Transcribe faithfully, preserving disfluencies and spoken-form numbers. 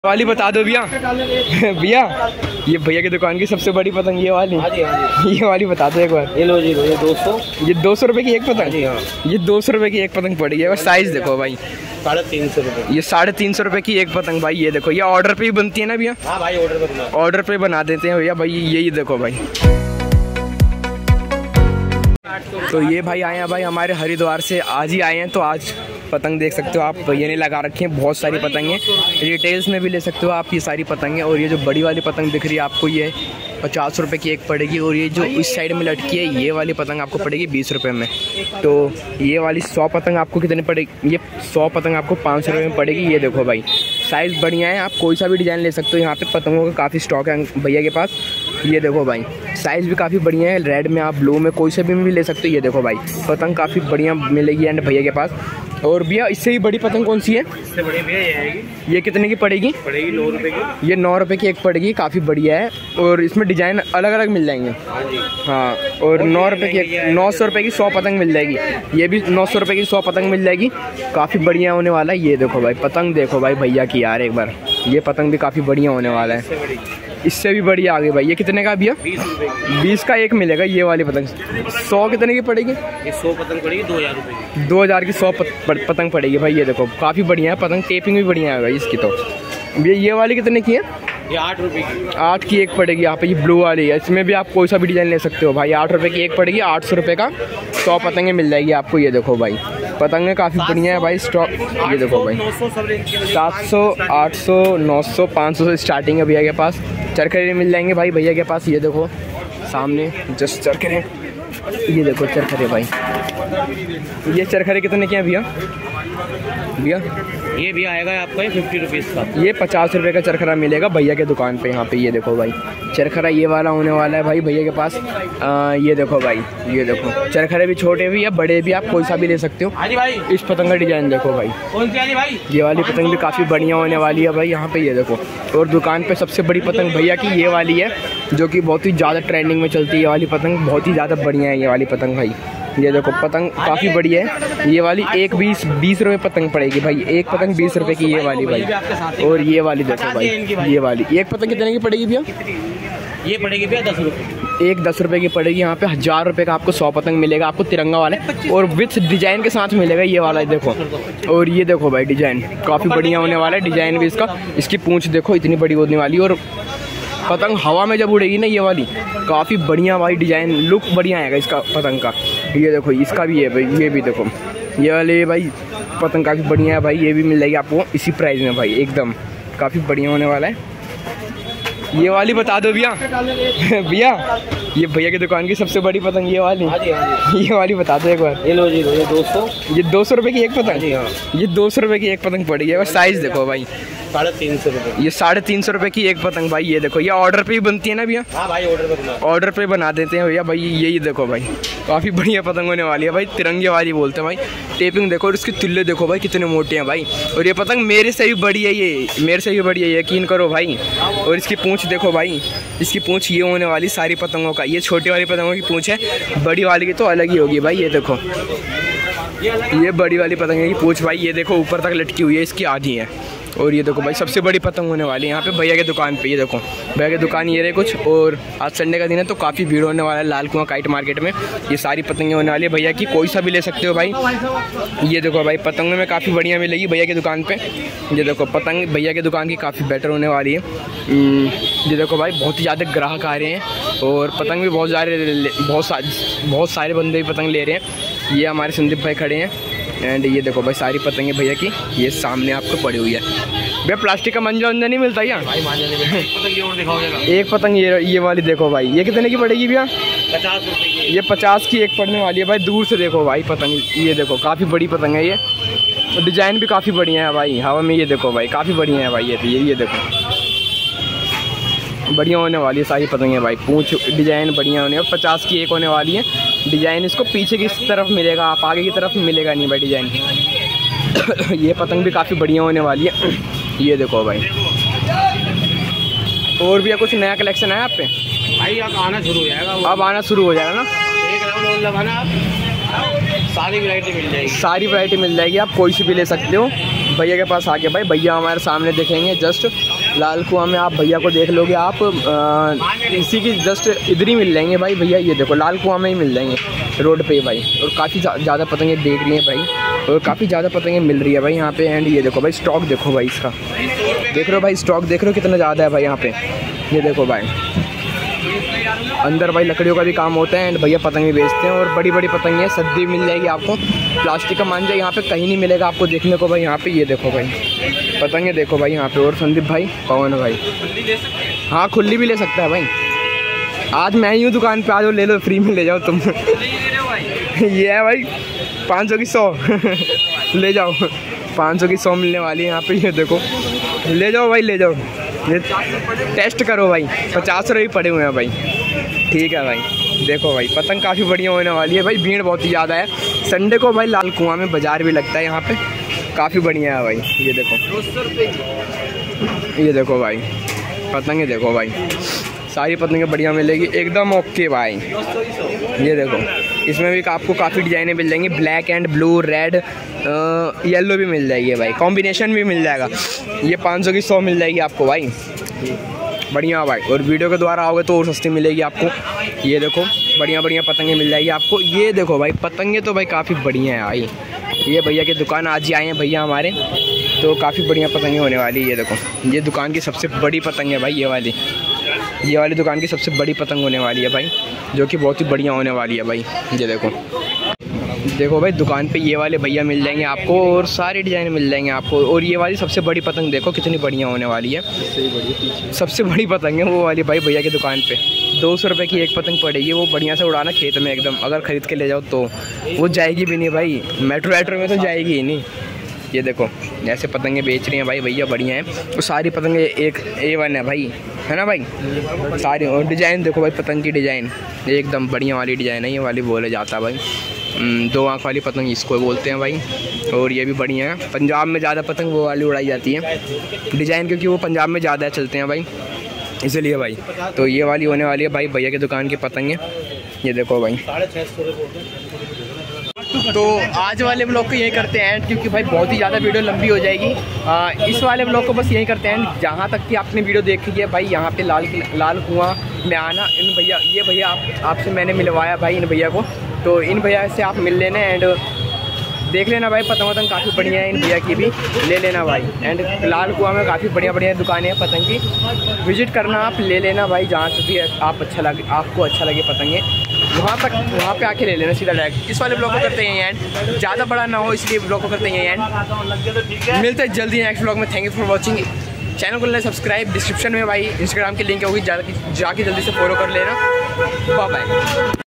वाली बता दो भैया। भैया ये भैया की दुकान की सबसे बड़ी पतंग ये वाली। हाँ जी, हाँ जी। ये वाली बता दो एक बार। ये लो जी, ये दो सौ ये दो सौ रुपए की एक पतंग। जी हाँ, ये दो सौ रुपए की एक पतंग पड़ी है। साइज देखो भाई, साढ़े तीन सौ रुपये। ये साढ़े तीन सौ रुपए की एक पतंग भाई। ये देखो, ये ऑर्डर पे ही बनती है ना भैया? हाँ भाई, ऑर्डर पे बना ऑर्डर पे बना देते हैं भैया। भाई यही देखो भाई। तो ये भाई आए हैं भाई हमारे हरिद्वार से, आज ही आए हैं। तो आज पतंग देख सकते हो आप, ये नहीं लगा रखी हैं, बहुत सारी पतंगें रिटेल्स में भी ले सकते हो आप ये सारी पतंगें। और ये जो बड़ी वाली पतंग दिख रही है आपको, ये पचास रुपये की एक पड़ेगी। और ये जो इस साइड में लटकी है ये वाली पतंग आपको पड़ेगी बीस रुपये में। तो ये वाली सौ पतंग आपको कितनी पड़ेगी? ये सौ पतंग आपको पाँच सौ रुपये में पड़ेगी। ये देखो भाई, साइज़ बढ़िया है, आप कोई सा भी डिज़ाइन ले सकते हो। यहाँ पे पतंगों का काफ़ी स्टॉक है भैया के पास। ये देखो भाई, साइज़ भी काफ़ी बढ़िया है। रेड में आप, ब्लू में, कोई सा भी भी ले सकते हो। ये देखो भाई, पतंग काफ़ी बढ़िया मिलेगी एंड भैया के पास। और भैया इससे ही बड़ी पतंग कौन सी है? इससे बड़ी भैया ये आएगी। ये कितने की पड़ेगी? पड़ेगी नौ रुपये की। ये नौ रुपये की एक पड़ेगी, काफ़ी बढ़िया है। और इसमें डिज़ाइन अलग अलग मिल जाएंगे। हाँ जी, हाँ। और नौ रुपये की एक, नौ सौ रुपये की सौ पतंग मिल जाएगी। ये भी नौ सौ रुपये की सौ पतंग मिल जाएगी, काफ़ी बढ़िया होने वाला है। ये देखो भाई, पतंग देखो भाई भैया की यार एक बार। ये पतंग भी काफ़ी बढ़िया होने वाला है, इससे भी बढ़िया आगे भाई। ये कितने का भैया? बीस रुपये की। बीस का एक मिलेगा ये वाली पतंग। सौ कितने की पड़ेगी? ये सौ पतंग पड़ेगी दो हज़ार रुपये की। दो हज़ार की सौ पतंग पड़ेगी भाई। ये देखो काफ़ी बढ़िया है पतंग, टेपिंग भी बढ़िया है भाई इसकी। तो भैया ये वाली कितने की है? ये आठ रुपये की। आठ की एक पड़ेगी यहाँ पे। ये ब्लू वाली है, इसमें भी आप कोई सा भी डिज़ाइन ले सकते हो भाई। आठ रुपये की एक पड़ेगी, आठ सौ रुपये का सौ पतंगें मिल जाएगी आपको। ये देखो भाई, पतंगें काफ़ी बढ़िया है भाई स्टॉक। ये देखो भाई, सात सौ, आठ सौ, नौ सौ, पाँच सौ से स्टार्टिंग है भैया के पास। चरखरे मिल जाएंगे भाई भैया के पास। ये देखो सामने जस्ट चरखरे, ये देखो चरखरे भाई। ये चरखरे कितने के हैं भैया? भैया ये भी आएगा आपका फिफ्टी रुपीज़ का। ये पचास रुपये का चरखरा मिलेगा भैया के दुकान पे यहाँ पे। ये देखो भाई, चरखरा ये वाला होने वाला है भाई भैया के पास। आ, ये देखो भाई, ये देखो चरखरे भी छोटे भी या बड़े भी, आप कोई सा भी ले सकते हो। हाँ जी भाई। इस पतंग का डिजाइन देखो भाई, कौन सी है भाई? ये वाली पतंग भी काफ़ी बढ़िया होने वाली है भाई यहाँ पे। ये देखो, और दुकान पे सबसे बड़ी पतंग भैया की ये वाली है, जो कि बहुत ही ज़्यादा ट्रेंडिंग में चलती है। ये वाली पतंग बहुत ही ज़्यादा बढ़िया है ये वाली पतंग भाई। ये देखो पतंग काफ़ी बढ़िया है। ये वाली एक बीस बीस रुपये पतंग पड़ेगी भाई। एक पतंग बीस रुपये की ये वाली भाई। और ये वाली देखो भाई, ये वाली एक पतंग कितने की पड़ेगी भैया? ये पड़ेगी भैया दस रुपये। एक दस रुपये की पड़ेगी यहाँ पे। हज़ार रुपये का आपको सौ पतंग मिलेगा आपको, तिरंगा वाला और विथ डिजाइन के साथ मिलेगा ये वाला। देखो, और ये देखो भाई, डिजाइन काफ़ी बढ़िया होने वाला है। डिजाइन भी इसका, इसकी पूंछ देखो इतनी बड़ी होने वाली। और पतंग हवा में जब उड़ेगी ना ये वाली, काफ़ी बढ़िया भाई डिजाइन, लुक बढ़िया आएगा इसका पतंग का। ये देखो इसका भी है भाई, ये भी देखो ये वाले भाई पतंग काफ़ी बढ़िया है भाई। ये भी मिल जाएगी आपको इसी प्राइस में भाई, एकदम काफ़ी बढ़िया होने वाला है। ये वाली बता दो भैया। भैया ये भैया की दुकान की सबसे बड़ी पतंग ये वाली। हाँ जी, हाँ जी। ये वाली बता दो एक बार। ये लो जी, ये दो सौ ये दो सौ रुपये की एक पतंग। जी हाँ, ये दो सौ रुपये की एक पतंग पड़ेगी। और साइज़ देखो भाई, साढ़े तीन सौ रुपये। ये साढ़े तीन सौ रुपये की एक पतंग भाई। ये देखो, ये ऑर्डर पे ही बनती है ना भैया? हाँ भाई, ऑर्डर पे बना ऑर्डर पे बना देते हैं भैया। भाई यही देखो भाई, काफ़ी बढ़िया पतंग होने वाली है भाई, तिरंगे वाली बोलते हैं भाई। टेपिंग देखो और इसके तिल्ले देखो भाई कितने मोटे हैं भाई। और ये पतंग मेरे से भी बड़ी है, ये मेरे से भी बड़ी है, यकीन करो भाई। और इसकी पूँछ देखो भाई, इसकी पूँछ ये होने वाली सारी पतंगों का। ये छोटी वाली पतंगों की पूँछ है, बड़ी वाली की तो अलग ही होगी भाई। ये देखो, ये बड़ी वाली पतंग की पूँछ भाई, ये देखो ऊपर तक लटकी हुई है, इसकी आधी है। और ये देखो भाई, सबसे बड़ी पतंग होने वाली है यहाँ पे भैया के दुकान पे। ये देखो भैया की दुकान ये रहे कुछ। और आज संडे का दिन है तो काफ़ी भीड़ होने वाला है लाल कुआं काइट मार्केट में। ये सारी पतंगें होने वाली है भैया की, कोई सा भी ले सकते हो भाई। ये देखो भाई, पतंगों में काफ़ी बढ़िया मिलेगी भैया की दुकान पे। ये देखो पतंग भैया की दुकान की काफ़ी बेटर होने वाली है। ये देखो भाई, बहुत ही ज़्यादा ग्राहक आ रहे हैं और पतंग भी बहुत सारे बहुत सारे बहुत सारे बंदे भी पतंग ले रहे हैं। ये हमारे संदीप भाई खड़े हैं। एंड ये देखो भाई, सारी पतंगें भैया की ये सामने आपको पड़ी हुई है। भैया प्लास्टिक का मंजा वंजा नहीं मिलता क्या? भाई पतंग और दिखाओगे? एक पतंग ये ये वाली देखो भाई, ये कितने की पड़ेगी भैया? पचास रुपये की। ये पचास की एक पड़ने वाली है भाई। दूर से देखो भाई पतंग, ये देखो काफ़ी बड़ी पतंग है ये। और डिज़ाइन भी काफ़ी बढ़िया है भाई हवा में। ये देखो भाई, काफ़ी बढ़िया है भाई। ये ये देखो बढ़िया होने वाली है सारी पतंगें भाई। पूंछ डिज़ाइन बढ़िया होने, और पचास की एक होने वाली है। डिज़ाइन इसको पीछे की तरफ मिलेगा, आप आगे की तरफ मिलेगा नहीं भाई डिज़ाइन। ये पतंग भी काफ़ी बढ़िया होने वाली है। ये देखो भाई, और भी कुछ नया कलेक्शन है आप पे भाई? अब आना शुरू हो जाएगा, अब आना शुरू हो जाएगा ना। एक राउंड और लगाना, सारी वैरायटी मिल जाएगी। सारी वैरायटी मिल जाएगी, आप कोई सी भी ले सकते हो। भैया के पास आ गए भाई। भैया हमारे सामने दिखेंगे जस्ट लाल कुआं में। आप भैया को देख लोगे आप आ, इसी की जस्ट इधर ही मिल जाएंगे भाई। भैया ये देखो लाल कुआं में ही मिल जाएंगे रोड पे भाई। और काफ़ी ज़्यादा पतंगे देख रही हैं भाई, और काफ़ी ज़्यादा पतंगे मिल रही है भाई यहाँ पे। एंड ये देखो भाई स्टॉक देखो भाई इसका, देख रहे हो भाई स्टॉक देख रहे हो कितना ज़्यादा है भाई यहाँ पे। ये देखो भाई अंदर भाई लकड़ियों का भी काम होता है। एंड भैया पतंगे बेचते हैं, और बड़ी बड़ी पतंगे सद्दी मिल जाएगी आपको। प्लास्टिक का मांझा यहाँ पे कहीं नहीं मिलेगा आपको देखने को भाई यहाँ पे। ये देखो भाई पतंगे देखो भाई यहाँ पे। और संदीप भाई पवन भाई, हाँ खुली भी ले सकता है भाई। आज मैं ही हूँ दुकान पे, आ जाओ ले लो, फ्री में ले जाओ तुम। ये है भाई पाँच सौ की सौ ले जाओ, पाँच सौ की सौ मिलने वाली है यहाँ पे। ये देखो ले जाओ भाई ले जाओ, ये टेस्ट करो भाई। पचास रुपये पड़े हुए हैं भाई, ठीक है भाई। देखो भाई पतंग काफ़ी बढ़िया होने वाली है भाई। भीड़ बहुत ही ज़्यादा है संडे को भाई। लाल कुआं में बाज़ार भी लगता है यहाँ पे, काफ़ी बढ़िया है भाई। ये देखो ये देखो भाई पतंगे देखो भाई, सारी पतंगे बढ़िया मिलेगी एकदम ओके भाई। ये देखो इसमें भी आपको काफ़ी डिज़ाइनें मिल जाएंगी, black and blue, red, yellow भी मिल जाएगी भाई, कॉम्बिनेशन भी मिल जाएगा। ये पाँच सौ की सौ मिल जाएगी आपको भाई, बढ़िया भाई। और वीडियो के द्वारा आओगे तो और सस्ती मिलेगी आपको। ये देखो बढ़िया बढ़िया पतंगे मिल जाएगी आपको। ये देखो भाई पतंगे तो भाई काफ़ी बढ़िया है भाई। ये भैया की दुकान आज ही आए हैं भैया हमारे, तो काफ़ी बढ़िया पतंगे होने वाली है। ये देखो ये दुकान की सबसे बड़ी पतंग है भाई, ये वाली ये वाली दुकान की सबसे बड़ी पतंग होने वाली है भाई, जो कि बहुत ही बढ़िया होने वाली है भाई। ये देखो देखो भाई दुकान पे ये वाले भैया मिल जाएंगे आपको, और सारे डिज़ाइन मिल जाएंगे आपको। और ये वाली सबसे बड़ी पतंग देखो कितनी बढ़िया होने वाली है। सबसे बड़ी पतंग है वो वाली भाई भैया की दुकान पे। दो सौ रुपये की एक पतंग पड़ेगी, वो बढ़िया से उड़ाना खेत में एकदम। अगर ख़रीद के ले जाओ तो वो जाएगी भी नहीं भाई, मेट्रो वेट्रो में तो जाएगी ही नहीं। ये देखो ऐसे पतंगे बेच रही हैं भाई भैया, बढ़िया है। तो सारी पतंगे एक ए वन है भाई, है ना भाई सारी। और डिज़ाइन देखो भाई पतंग की डिज़ाइन एकदम बढ़िया वाली डिज़ाइन है, ये वाली बोले जाता है भाई। दो आँख वाली पतंग इसको बोलते हैं भाई। और ये भी बढ़िया है, पंजाब में ज़्यादा पतंग वो वाली उड़ाई जाती है डिज़ाइन, क्योंकि वो पंजाब में ज़्यादा चलते हैं भाई, इसलिए भाई। तो ये वाली होने वाली है भाई भैया की दुकान की पतंगे। ये देखो भाई। तो आज वाले ब्लॉग को यही करते हैं, क्योंकि भाई बहुत ही ज़्यादा वीडियो लंबी हो जाएगी। आ, इस वाले ब्लॉग को बस यही करते हैं। जहाँ तक कि आपने वीडियो देखी है भाई, यहाँ पे लाल लाल कुआं में आना। इन भैया ये भैया आप आपसे मैंने मिलवाया भाई इन भैया को, तो इन भैया से आप मिल लेना एंड देख लेना भाई। पतंग वतंग काफ़ी बढ़िया है, इन भैया की भी ले लेना भाई। एंड लाल कुआं में काफ़ी बढ़िया बढ़िया दुकानें हैं पतंग की, विजिट करना आप, ले लेना भाई। जहाँ से भी आप अच्छा लगे आपको अच्छा लगे पतंगे, वहाँ तक वहाँ पे आके ले लेना सीधा डायरेक्ट। इस वाले ब्लॉग को करते हैं एंड, ज़्यादा बड़ा ना हो इसलिए ब्लॉग को करते हैं एंड। मिलते हैं जल्दी नेक्स्ट ब्लॉग में। Thank you for watching. Channel को ले सब्सक्राइब, डिस्क्रिप्शन में भाई इंस्टाग्राम की लिंक होगी, जाके जाके जल्दी से फॉलो कर लेना। Bye bye.